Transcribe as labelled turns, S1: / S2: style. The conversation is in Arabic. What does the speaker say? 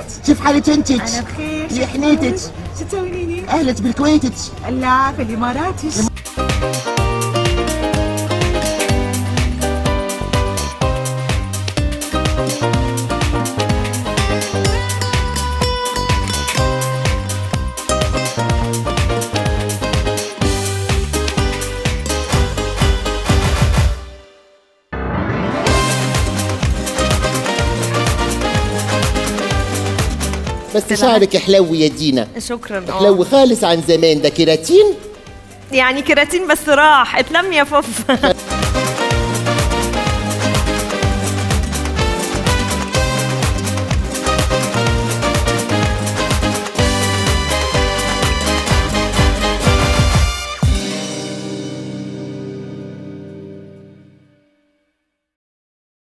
S1: كيف حالك انت؟
S2: انا بخير.
S1: يا حنيتك.
S2: شو تسويني؟
S1: اهلك بالكويت؟
S2: لا في الامارات.
S1: بس شعرك حلو يا دينا.
S3: شكرا.
S1: حلو خالص عن زمان. ده كيراتين؟
S3: يعني كيراتين بس راح اتلم يا فوف.